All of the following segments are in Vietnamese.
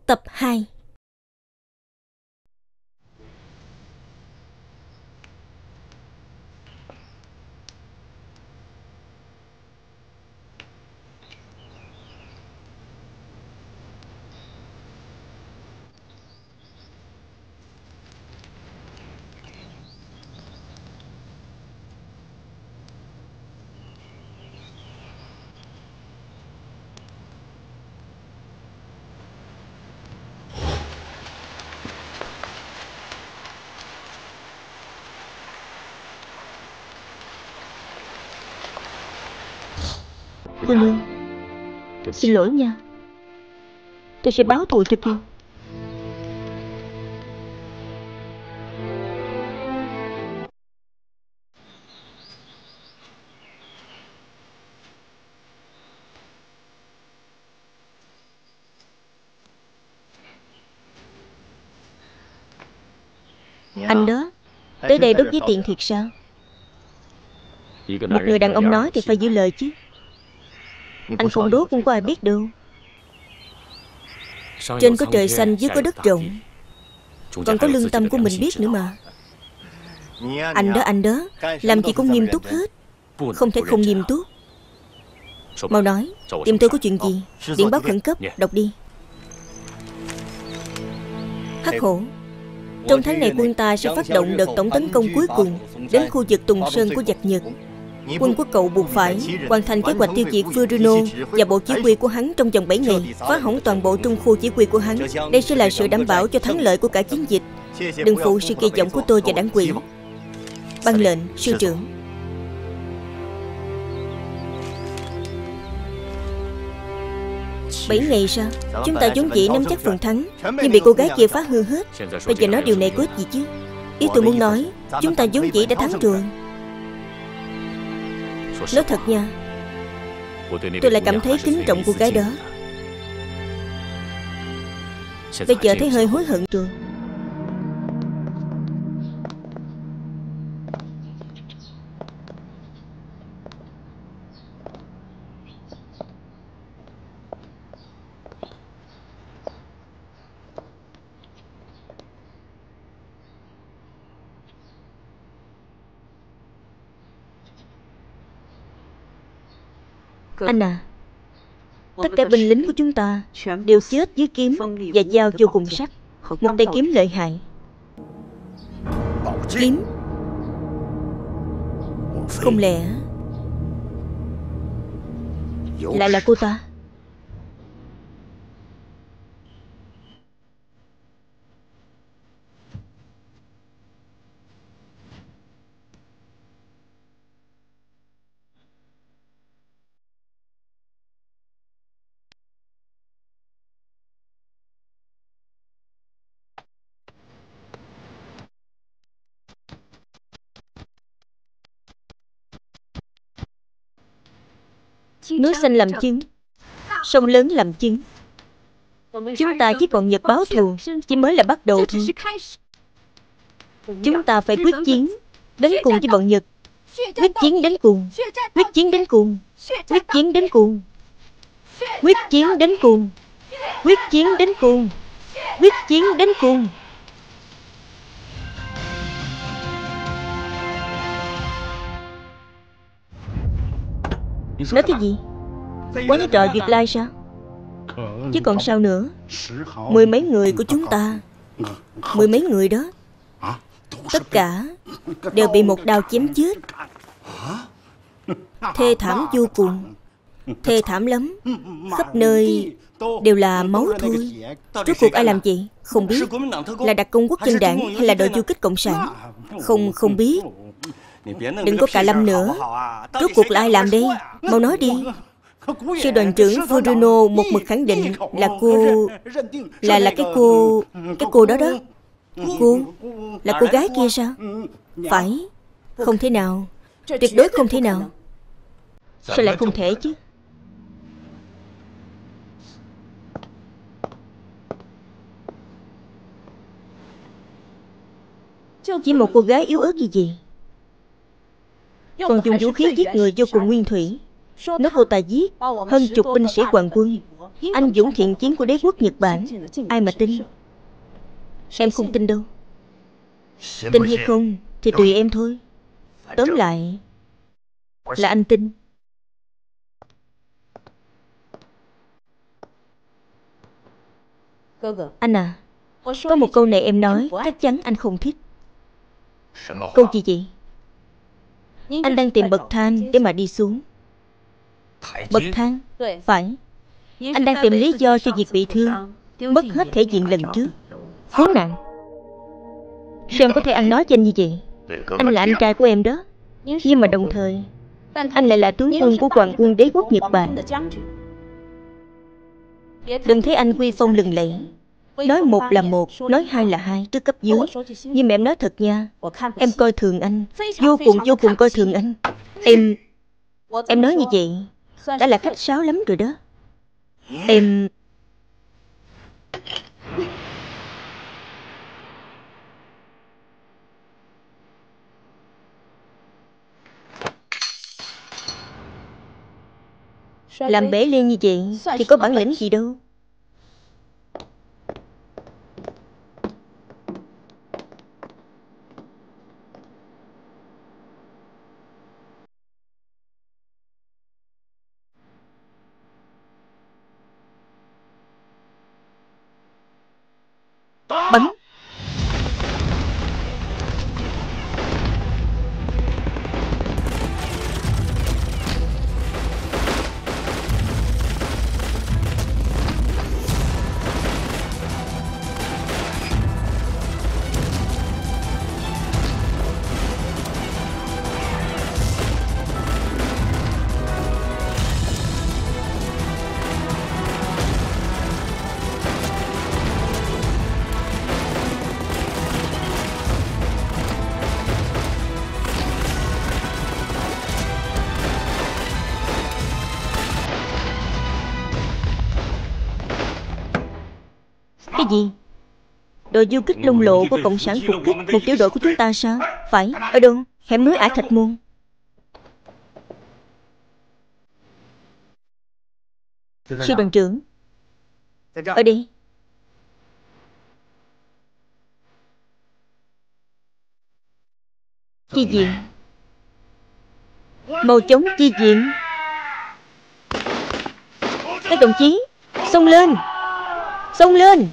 Tập 2. Cô nương, xin lỗi nha. Tôi sẽ báo thù cho Kiên. Anh đó, tới đây đốt giấy tiền thiệt sao? Một người đàn ông nói thì phải giữ lời chứ. Anh không đốt không có ai biết đâu. Trên có trời xanh, dưới có đất rộng, còn có lương tâm của mình biết nữa mà. Anh đó, làm gì cũng nghiêm túc hết, không thể không nghiêm túc. Mau nói, tìm tôi có chuyện gì? Điện báo khẩn cấp, đọc đi. Hắc Hổ, trong tháng này quân ta sẽ phát động đợt tổng tấn công cuối cùng đến khu vực Tùng Sơn của giặc Nhật. Quân của cậu buộc phải hoàn thành kế hoạch tiêu diệt Furuno và bộ chỉ huy của hắn trong vòng 7 ngày, phá hỏng toàn bộ trung khu chỉ huy của hắn. Đây sẽ là sự đảm bảo cho thắng lợi của cả chiến dịch. Đừng phụ sự kỳ vọng của tôi và đảng ủy. Ban lệnh, sư trưởng. Bảy ngày sao? Chúng ta vốn dĩ nắm chắc phần thắng, nhưng bị cô gái kia phá hư hết. Bây giờ nói điều này có ích gì chứ? Ý tôi muốn nói, chúng ta vốn dĩ đã thắng rồi. Nói thật nha, tôi lại cảm thấy kính trọng cô gái đó. Bây giờ thấy hơi hối hận rồi. Anh à, tất cả binh lính của chúng ta đều chết dưới kiếm và dao vô cùng sắc. Một tay kiếm lợi hại. Kiếm? Không lẽ lại là cô ta? Núi xanh làm chứng, sông lớn làm chứng. Chúng ta chỉ còn Nhật báo thù, chỉ mới là bắt đầu thôi. Chúng ta phải quyết chiến đến cùng với bọn Nhật. Quyết chiến đến cùng. Quyết chiến đến cùng. Quyết chiến đến cùng. Quyết chiến đến cùng. Quyết chiến đến cùng. Quyết chiến đến cùng. Nói cái gì? Quán trọ Duyệt Lai sao? Chứ còn sao nữa? 10 mấy người của chúng ta, 10 mấy người đó, tất cả đều bị một đao chém chết. Thê thảm vô cùng. Thê thảm lắm. Khắp nơi đều là máu thôi. Rốt cuộc ai làm vậy? Không biết. Là đặc công quốc dân đảng hay là đội du kích cộng sản? Không biết. Đừng có cà lâm nữa. Rốt cuộc là ai làm đây? Mau nói đi. Sư đoàn trưởng Furuno một mực khẳng định là cô, là cái cô đó đó. Cô là cô gái kia sao? Phải. Không thể nào. Tuyệt đối không thể nào. Sao lại không thể chứ? Chỉ một cô gái yếu ớt như vậy, còn dùng vũ khí giết người vô cùng nguyên thủy. Nói cô ta giết hơn chục binh sĩ hoàng quân, anh dũng thiện chiến của đế quốc Nhật Bản, ai mà tin. Em không tin đâu. Tin hay không thì tùy em thôi. Tóm lại là anh tin. Anh à, có một câu này em nói chắc chắn anh không thích. Câu gì vậy? Anh đang tìm bậc thang để mà đi xuống. Bậc thang? Phải. Anh đang tìm lý do cho việc bị thương, mất hết thể diện lần trước. Khốn nạn. Sao em có thể ăn nói với anh như vậy? Anh là anh trai của em đó. Nhưng mà đồng thời anh lại là tướng quân của toàn quân đế quốc Nhật Bản. Đừng thấy anh quy phong lừng lẫy, nói một là một, nói hai là hai trước cấp dưới. Nhưng mà em nói thật nha, em coi thường anh, vô cùng coi thường anh. Em nói như vậy đã là khách sáo lắm rồi đó. Em... Làm bể ly như vậy thì có bản lĩnh gì đâu. Bắn. Cái gì? Đội du kích Long Lộ của Cộng sản phục kích một tiểu đội của chúng ta sao? Phải. Ở đâu? Hẻm núi Ải Thạch Môn. Sư đoàn trưởng. Ở đây. Chi viện. Mau chóng chi viện. Các đồng chí, xông lên. Xông lên.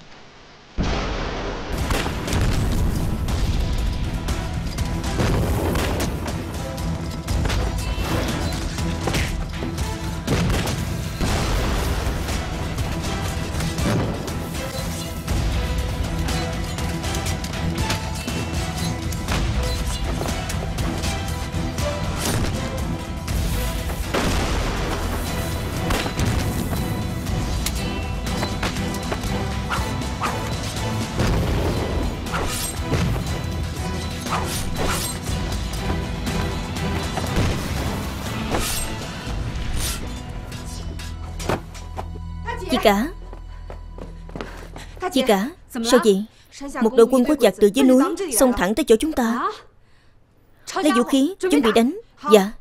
Chị cả, sao vậy? Một đội quân quét dạt từ dưới núi xông thẳng tới chỗ chúng ta. Lấy vũ khí, chuẩn bị đánh. Dạ.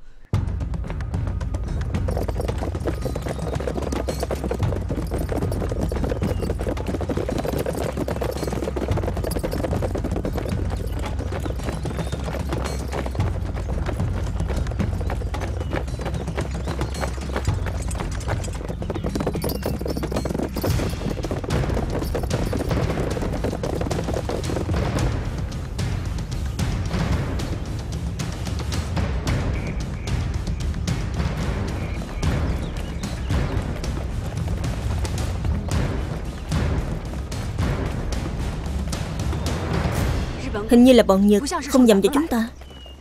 Hình như là bọn Nhật không nhầm vào chúng ta.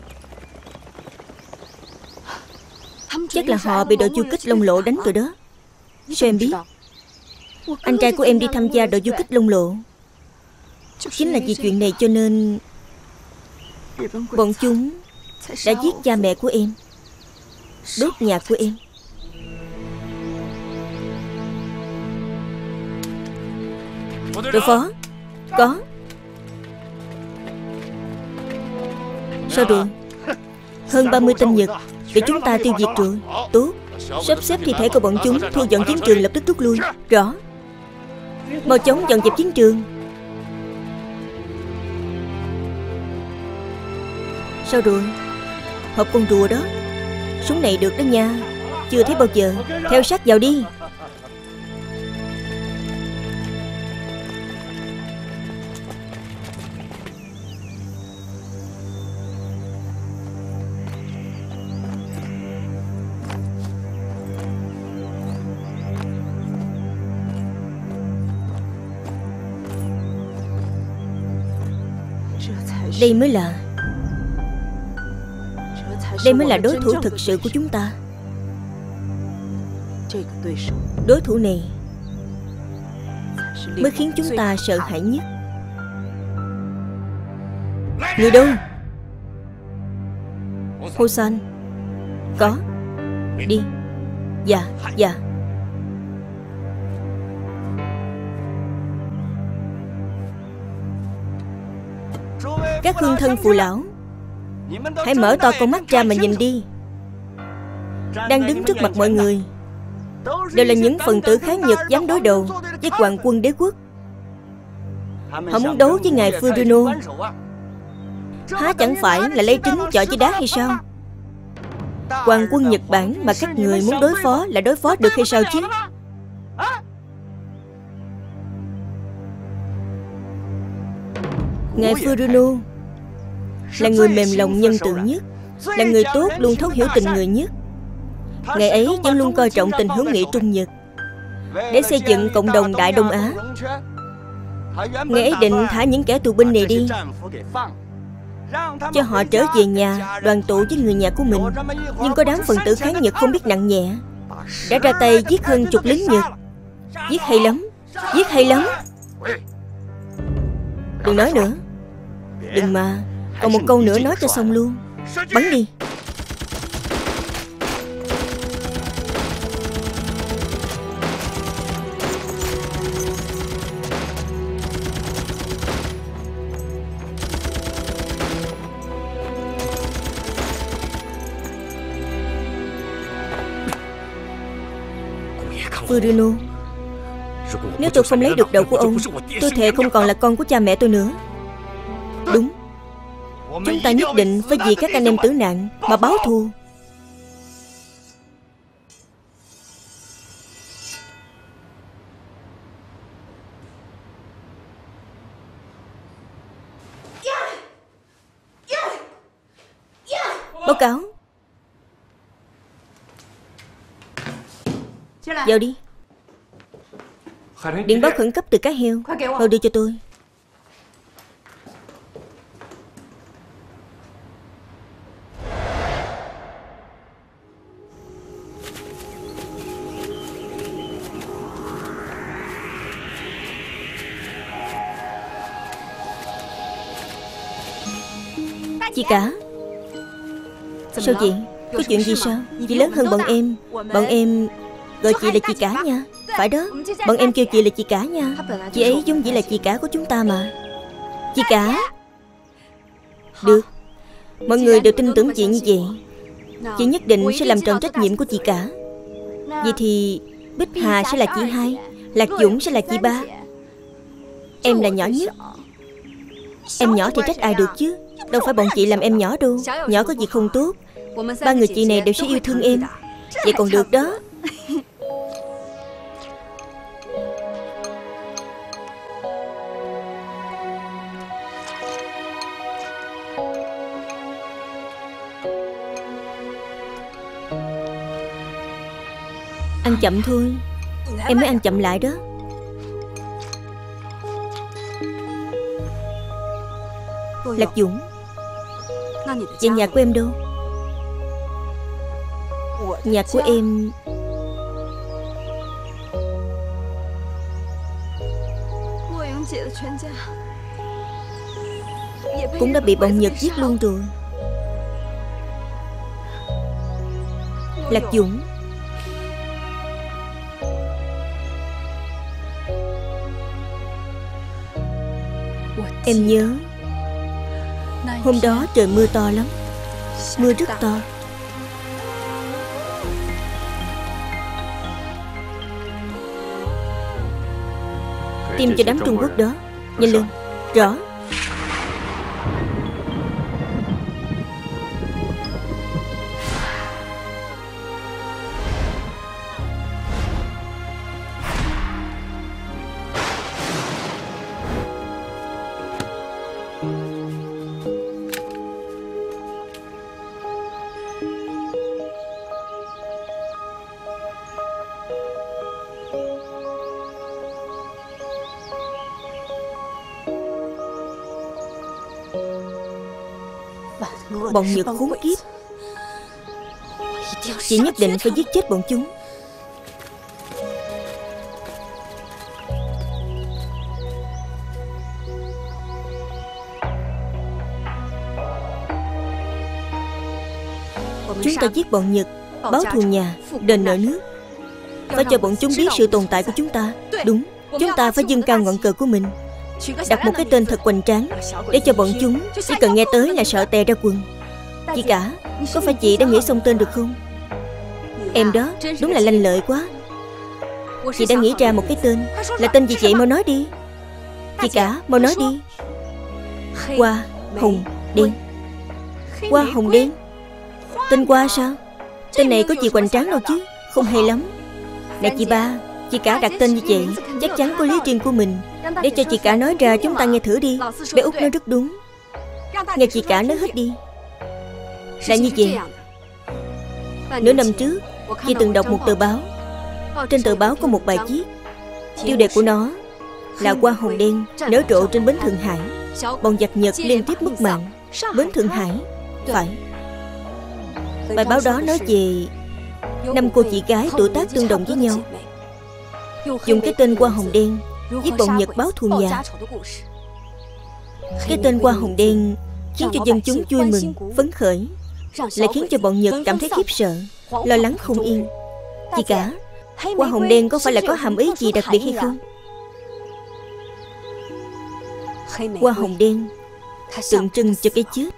Chắc là họ bị đội du kích Long Lộ đánh rồi đó. Sao em biết? Anh trai của em đi tham gia đội du kích Long Lộ. Chính là vì chuyện này cho nên bọn chúng đã giết cha mẹ của em, đốt nhà của em. Đội phó. Có. Sao rồi? Hơn 30 tên Nhật bị chúng ta tiêu diệt rồi. Tốt. Sắp xếp thi thể của bọn chúng, thu dọn chiến trường, lập tức rút lui. Rõ. Mau chóng dọn dẹp chiến trường. Sao rồi? Hộp con rùa đó. Súng này được đó nha. Chưa thấy bao giờ. Theo sát vào đi. Đây mới là đối thủ thực sự của chúng ta. Đối thủ này mới khiến chúng ta sợ hãi nhất. Người đâu? Hosan. Có. Đi. Dạ. Các hương thân phụ lão, hãy mở to con mắt ra mà nhìn đi. Đang đứng trước mặt mọi người đều là những phần tử kháng Nhật dám đối đầu với hoàng quân đế quốc. Họ muốn đấu với ngài Furuno, há chẳng phải là lấy trứng chọi với đá hay sao? Hoàng quân Nhật Bản mà các người muốn đối phó là đối phó được hay sao chứ? Ngài Furuno là người mềm lòng nhân từ nhất, là người tốt luôn thấu hiểu tình người nhất. Ngài ấy vẫn luôn coi trọng tình hữu nghị Trung Nhật để xây dựng cộng đồng Đại Đông Á. Ngài ấy định thả những kẻ tù binh này đi, cho họ trở về nhà đoàn tụ với người nhà của mình. Nhưng có đám phần tử kháng Nhật không biết nặng nhẹ, đã ra tay giết hơn chục lính Nhật. Giết hay lắm, giết hay lắm. Đừng nói nữa. Đừng mà. Còn một câu nữa nói cho xong luôn. Bắn đi. Furuno, nếu tôi không lấy được đầu của ông, tôi thề không còn là con của cha mẹ tôi nữa. Đúng, chúng ta nhất định phải vì các anh em tử nạn mà báo thù. Báo cáo. Vào đi. Điện báo khẩn cấp từ cá heo. Mau đưa cho tôi. Chị cả. Sao vậy? Có chuyện gì sao? Chị lớn hơn bọn em. Bọn em gọi chị là chị cả nha. Phải đó, bọn em kêu chị là chị cả nha. Chị ấy giống dĩ là chị cả của chúng ta mà. Chị cả. Được, mọi người đều tin tưởng chị như vậy. Chị nhất định sẽ làm tròn trách nhiệm của chị cả. Vậy thì Bích Hà sẽ là chị hai, Lạc Dũng sẽ là chị ba. Em là nhỏ nhất. Em nhỏ thì trách ai được chứ. Đâu phải bọn chị làm em nhỏ đâu. Nhỏ có gì không tốt. Ba người chị này đều sẽ yêu thương em. Vậy còn được đó. Ăn chậm thôi. Em mới ăn chậm lại đó. Lạc Dũng, vậy nhà của em đâu? Nhà của em cũng đã bị bọn Nhật giết luôn rồi. Lạc Dũng, em nhớ hôm đó trời mưa to lắm. Mưa rất to. tiêm cho đám Trung Quốc đó. Nhanh lên. Rõ. Bọn Nhật khốn kiếp. Chị nhất định phải giết chết bọn chúng. Chúng ta giết bọn Nhật, báo thù nhà, đền nợ nước. Phải cho bọn chúng biết sự tồn tại của chúng ta. Đúng, chúng ta phải dâng cao ngọn cờ của mình, đặt một cái tên thật hoành tráng, để cho bọn chúng chỉ cần nghe tới là sợ tè ra quần. Chị cả, có phải chị đã nghĩ xong tên được không? Em đó đúng là lanh lợi quá. Chị đã nghĩ ra một cái tên. Là tên gì chị, mau nói đi. Chị cả, mau nói đi. Hoa hồng đen. Hoa hồng đen. Tên Hoa sao? Tên này có gì hoành tráng đâu chứ. Không hay lắm. Này chị ba, chị cả đặt tên như chị chắc chắn có lý riêng của mình. Để cho chị cả nói ra chúng ta nghe thử đi. Bé Út nói rất đúng. Nghe chị cả nói hết đi. Là như vậy. Nửa năm trước chị từng đọc một tờ báo. Trên tờ báo có một bài viết, tiêu đề của nó là Hoa hồng đen nở rộ trên bến Thượng Hải. Bọn giặc Nhật liên tiếp mất mạng. Bến Thượng Hải. Phải. Bài báo đó nói về 5 cô chị gái tuổi tác tương đồng với nhau, dùng cái tên Hoa hồng đen giết bọn Nhật báo thù nhà. Cái tên Hoa hồng đen khiến cho dân chúng vui mừng, phấn khởi, lại khiến cho bọn Nhật cảm thấy khiếp sợ, lo lắng không yên. Chị cả, Hoa hồng đen có phải là có hàm ý gì đặc biệt hay không? Hoa hồng đen tượng trưng cho cái chết.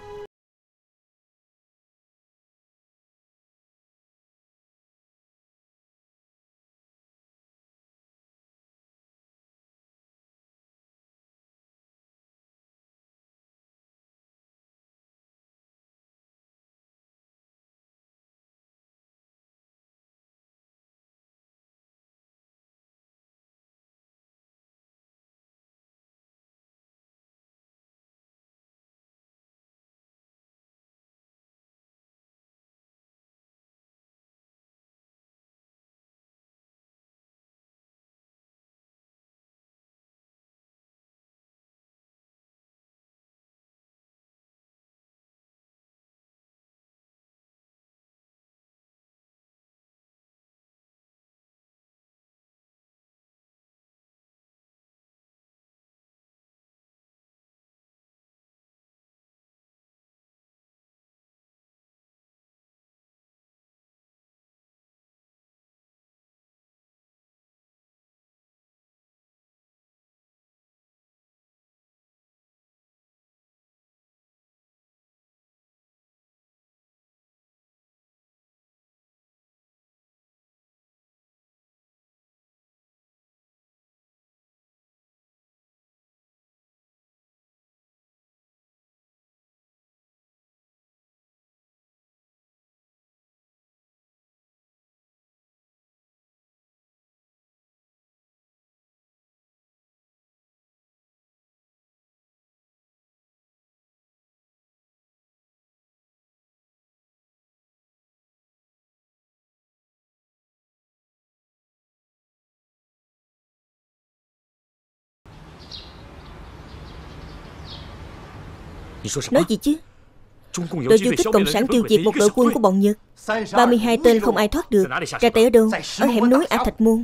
Nói gì chứ? Đội du kích cộng sản tiêu diệt một đội quân của bọn Nhật. 32 tên không ai thoát được. Ra tay ở đâu? Ở hẻm núi Ả Thạch Môn.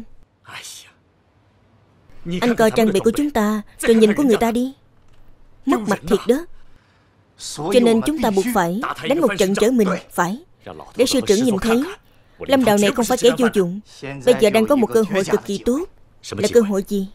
Anh coi trang bị của chúng ta, rồi nhìn của người ta đi. Mất mặt thiệt đó. Cho nên chúng ta buộc phải đánh một trận trở mình. Phải. Để sư trưởng nhìn thấy Lâm Đào này không phải kẻ vô dụng. Bây giờ đang có một cơ hội cực kỳ tốt. Là cơ hội gì?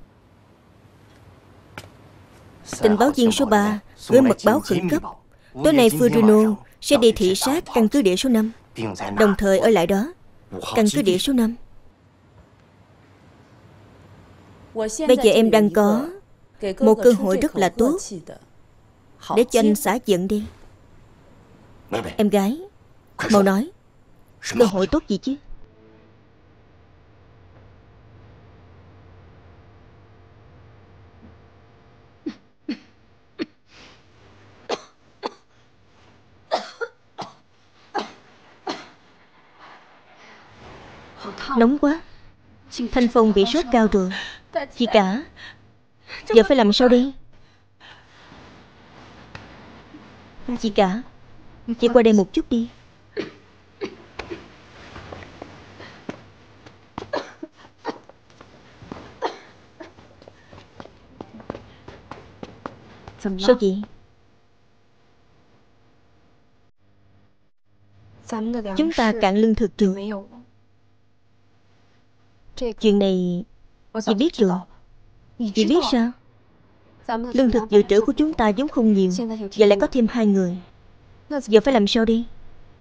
Tình báo viên số 3 gửi mật báo khẩn cấp. Tối nay Furino sẽ đi thị sát căn cứ địa số 5, đồng thời ở lại đó. Căn cứ địa số 5. Bây giờ em đang có một cơ hội rất là tốt để cho anh xả giận đi. Em gái, mau nói, cơ hội tốt gì chứ? Nóng quá. Thanh Phong bị sốt cao rồi. Chị cả, giờ phải làm sao đi? Chị cả, chị qua đây một chút đi. Sao chị? Chúng ta cạn lương thực rồi. Chuyện này chị biết rồi. Chị biết sao? Lương thực dự trữ của chúng ta vốn không nhiều, giờ lại có thêm 2 người. Giờ phải làm sao đi?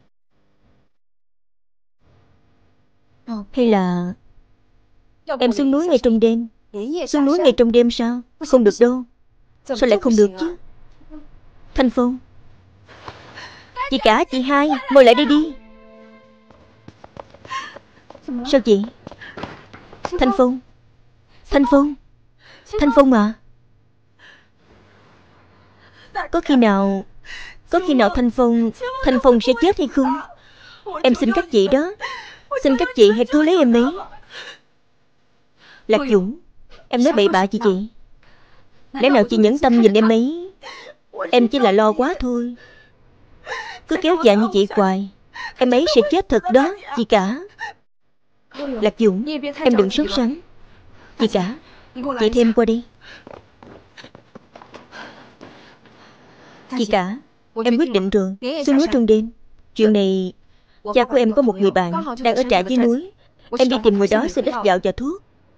Hay là em xuống núi ngay trong đêm? Xuống núi ngay trong đêm sao? Không được đâu. Sao lại không được chứ? Thanh Phong, chị cả, chị hai, ngồi lại đây đi. Sao chị? Thanh Phong, Thanh Phong, Thanh Phong à? Có khi nào Thanh Phong sẽ chết hay không? Em xin các chị đó, xin các chị hãy cứu lấy em ấy. Lạc Dũng, em nói bậy bạ gì chị? Lẽ nào chị nhẫn tâm nhìn em ấy? Em chỉ là lo quá thôi. Cứ kéo dài như vậy hoài, em ấy sẽ chết thật đó, chị cả. Lạc Dũng, em đừng sốt sắng. Chị cả, chị thêm qua đi. Chị cả, em quyết định rồi, xuống núi trong đêm. Chuyện này, cha của em có một người bạn đang ở trại dưới núi. Em đi tìm người đó xin ít gạo và thuốc.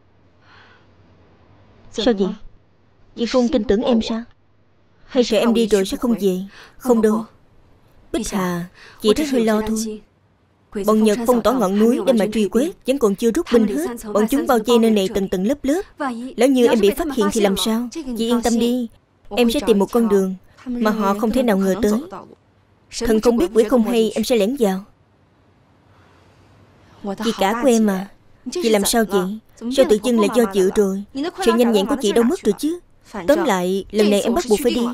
Sao vậy? Chị không tin tưởng em sao? Hay sợ em đi rồi sẽ không về? Không đâu. Bích Hà, chị thấy hơi lo thôi. Bọn Nhật phong tỏa ngọn núi để mà truy quét, vẫn còn chưa rút binh hết. Bọn chúng bao vây nơi này tầng tầng lớp lớp. Lỡ như em bị phát hiện thì làm sao? Chị yên tâm đi, em sẽ tìm một con đường mà họ không thể nào ngờ tới. Thần không biết quỷ không hay, em sẽ lẻn vào. Chị cả của em mà. Chị làm sao vậy? Sao tự dưng lại do dự rồi? Sự nhanh nhẹn của chị đâu mất rồi chứ? Tóm lại, lần này em bắt buộc phải đi.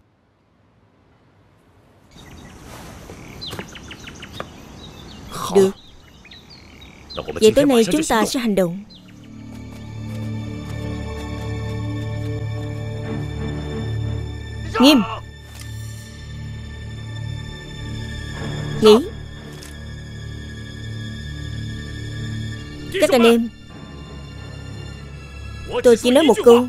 Được. Vậy tối nay chúng ta sẽ hành động. Nghiêm. Nghỉ. Các anh em, tôi chỉ nói một câu.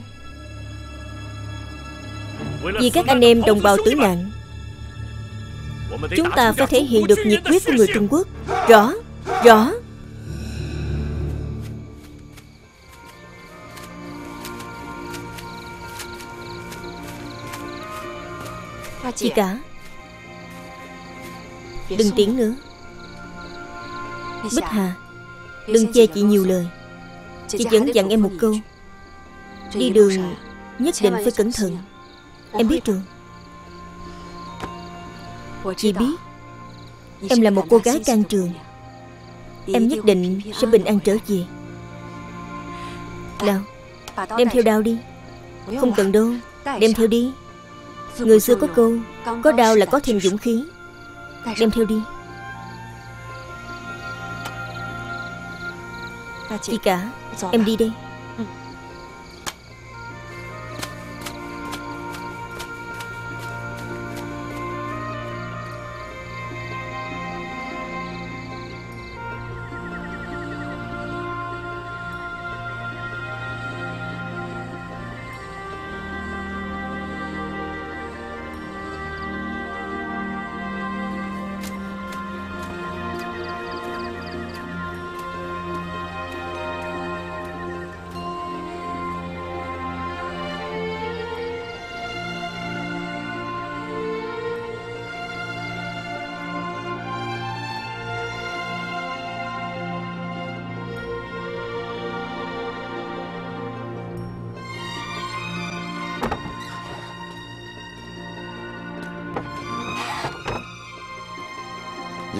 Vì các anh em đồng bào tử nạn, chúng ta phải thể hiện được nhiệt huyết của người Trung Quốc. Rõ, rõ. Chị cả, đừng tiễn nữa. Bích Hà, đừng chê chị nhiều lời. Chị vẫn dặn em một câu. Đi đường nhất định phải cẩn thận. Em biết rồi. Chị biết em là một cô gái can trường. Em nhất định sẽ bình an trở về. Nào, đem theo đao đi. Không cần đâu, đem theo đi. Người xưa có câu, có đao là có thêm dũng khí. Đem theo đi. Chị cả, em đi đây.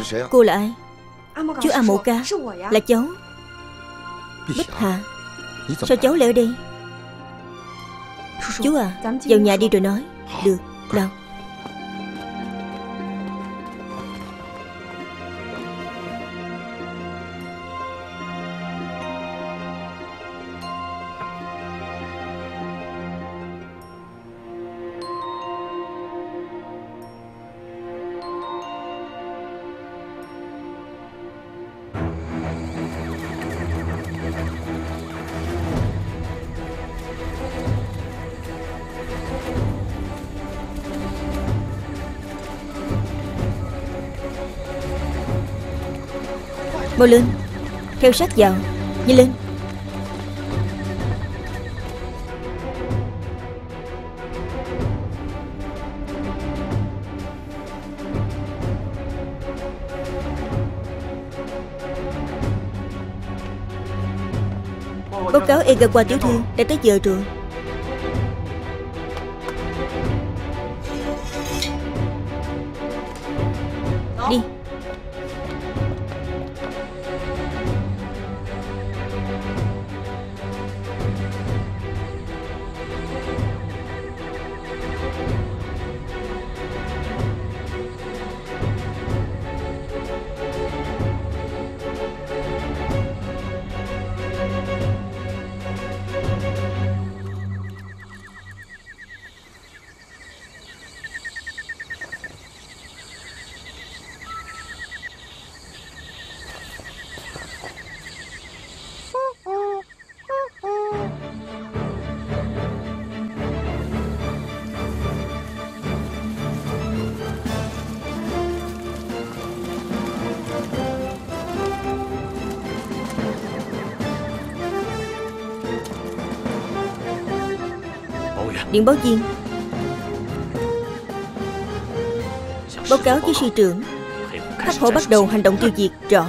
Cô là ai? Chú A Mộ Ca, là cháu Bích Hà. Sao cháu lại ở đây? Chú à, vào nhà đi rồi nói. Được, nào. Mau lên, theo sát vào, nhanh lên. Báo cáo Egawa tiểu thư, đã tới giờ rồi. Đi. Điện báo viên, báo cáo với sư trưởng, Hắc Hổ bắt đầu hành động tiêu diệt. Rõ.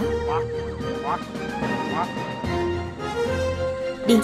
Đi.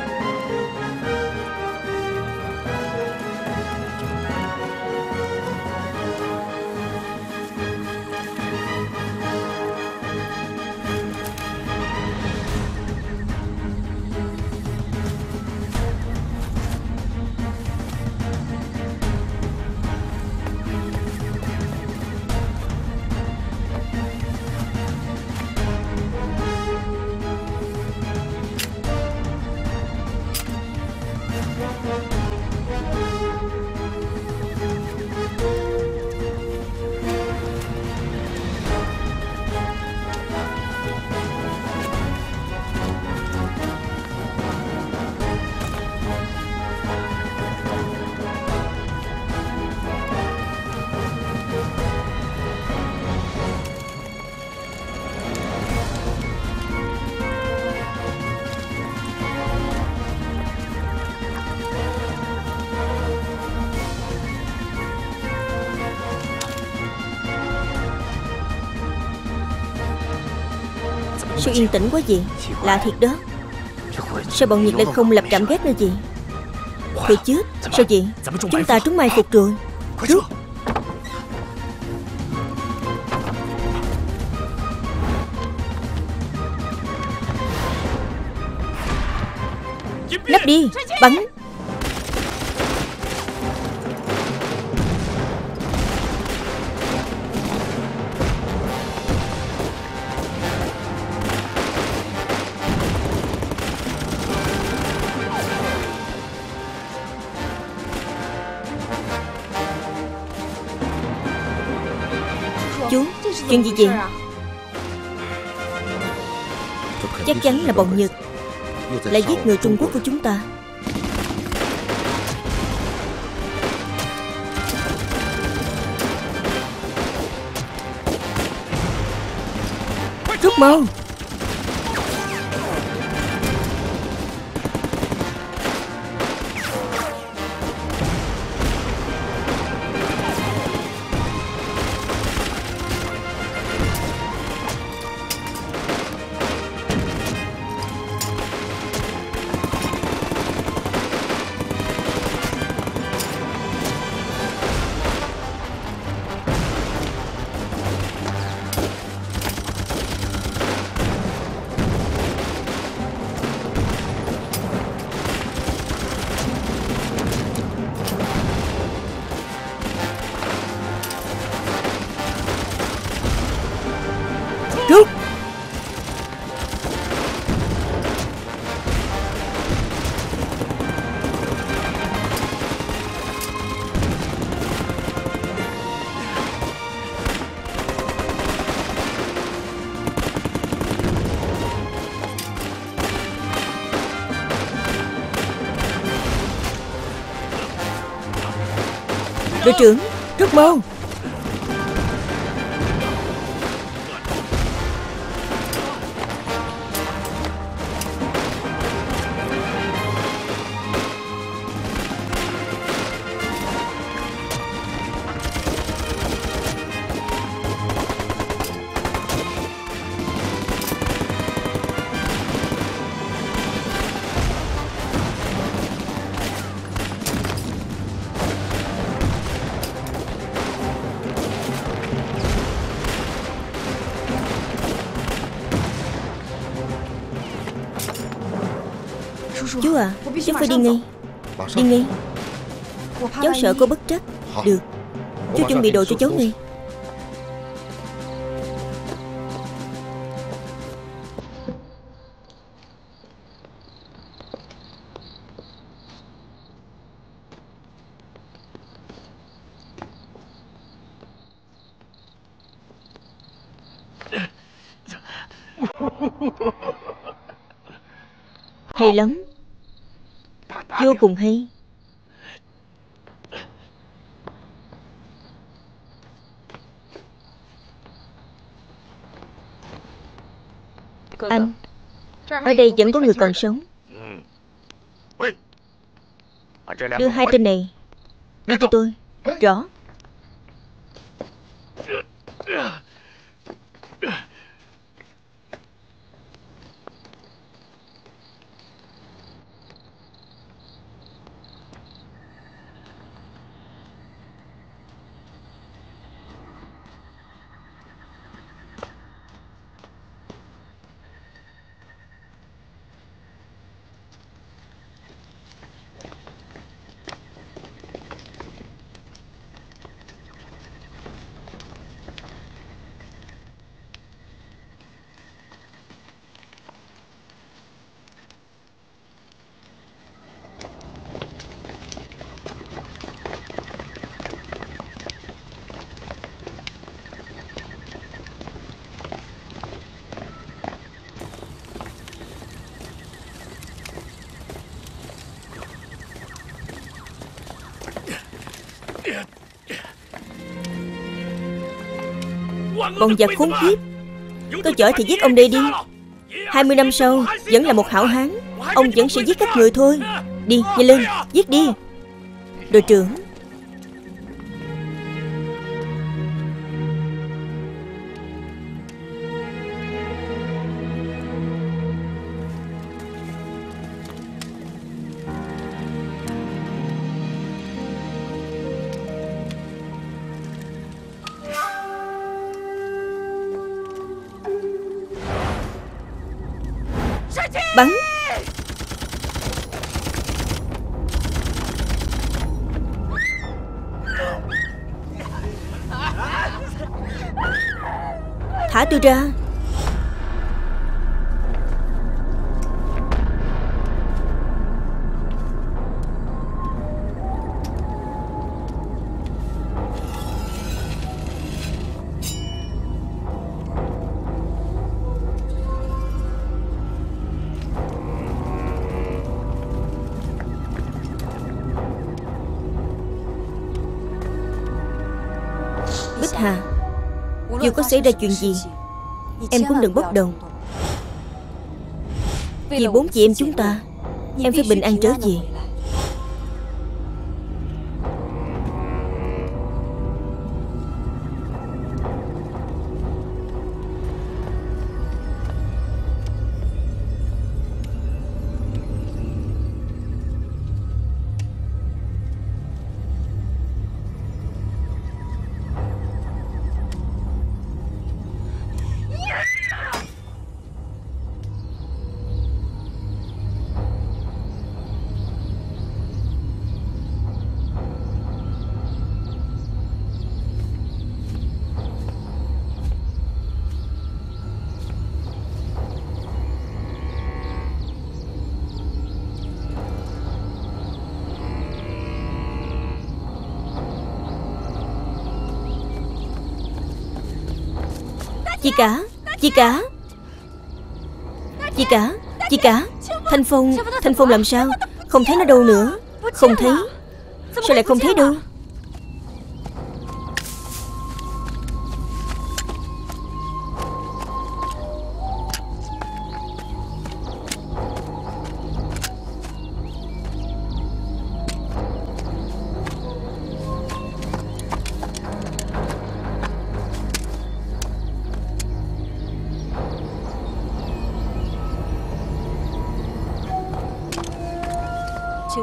Sao yên tĩnh quá vậy? Lạ thiệt đó. Sao bọn Nhật lại không lập trạm gác nữa vậy? Thôi chứ, sao vậy? Chúng ta trúng mai phục rồi. Rút. Nắp đi, bắn. Chú, chuyện gì vậy? Chắc chắn là bọn Nhật lại giết người Trung Quốc của chúng ta. Rút mau. Đội trưởng, rút mau. Chú à, cháu phải đi ngay. Đi ngay. Cháu sợ cô bất trách. Được, chú chuẩn bị đồ cho cháu ngay. Hay lắm. Vô cùng hay. Anh, ở đây vẫn có người còn sống. Đưa hai tên này đưa cho tôi. Rõ. Con vật khốn kiếp, có giỏi thì giết ông đây đi. 20 năm sau vẫn là một hảo hán. Ông vẫn sẽ giết các người thôi. Đi, nhanh lên, giết đi. Đội trưởng. Bắn. Thả tôi ra. Bích Hà, dù có xảy ra chuyện gì, em cũng đừng bốc đồng. Vì 4 chị em chúng ta, em phải bình an trở về. Chị cả, chị cả, chị cả, chị cả. Thanh Phong làm sao? Không thấy nó đâu nữa. Không thấy. Sao lại không thấy đâu?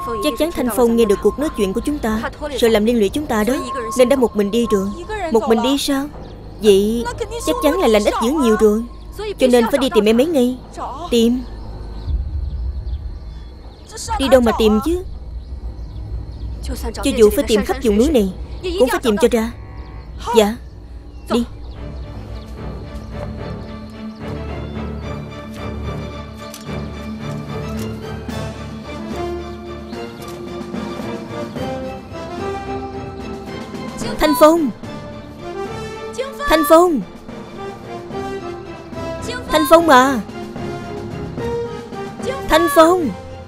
Chắc chắn Thanh Phong nghe được cuộc nói chuyện của chúng ta, sợ làm liên lụy chúng ta đó, nên đã một mình đi rồi. Một mình đi sao? Vậy chắc chắn là lành ít dữ nhiều rồi. Cho nên phải đi tìm em ấy ngay. Tìm? Đi đâu mà tìm chứ? Cho dù phải tìm khắp vùng núi này, cũng phải tìm cho ra. Dạ. Đi. Thanh Phong! Thanh Phong! Thanh Phong à! Thanh Phong!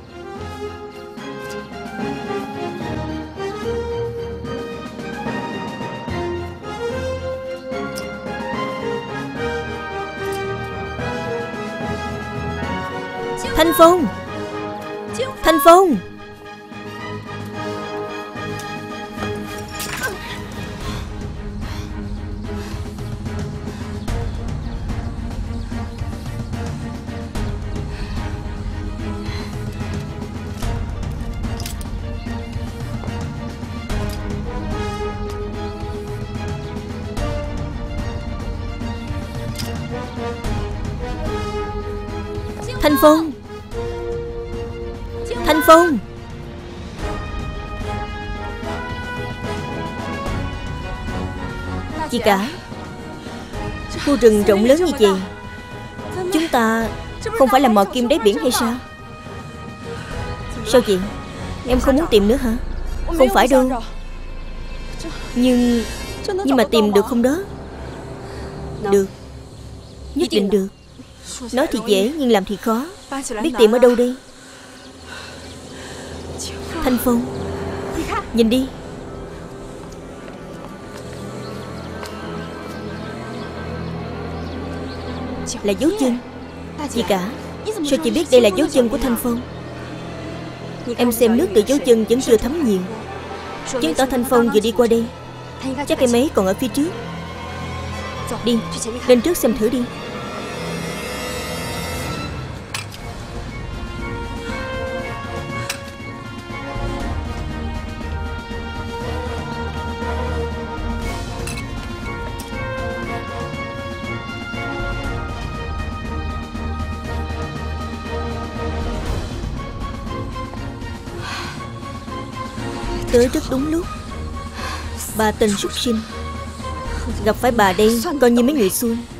Thanh Phong! Thanh Phong! Thanh Phong! Thanh Phong! Chị cả, khu rừng rộng lớn như vậy, chúng ta không phải là mò kim đáy biển hay sao? Sao vậy? Em không muốn tìm nữa hả? Không phải đâu. Nhưng mà tìm được không đó? Được. Nhất định được. Nói thì dễ nhưng làm thì khó. Biết tìm ở đâu đây? Thanh Phong, nhìn đi. Là dấu chân. Chị cả, sao chị biết đây là dấu chân của Thanh Phong? Em xem nước từ dấu chân vẫn chưa thấm nhiều, chứng tỏ Thanh Phong vừa đi qua đây. Chắc em ấy còn ở phía trước. Đi, lên trước xem thử đi. Tới rất đúng lúc. Ba tên súc sinh gặp phải bà đây coi như mấy người xui.